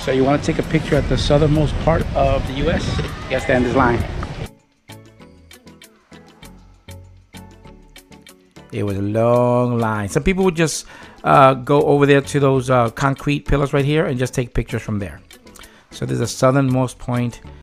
So you want to take a picture at the southernmost part of the U.S., you gotta stand in this line. It was a long line. Some people would just go over there to those concrete pillars right here and just take pictures from there. So this is the southernmost point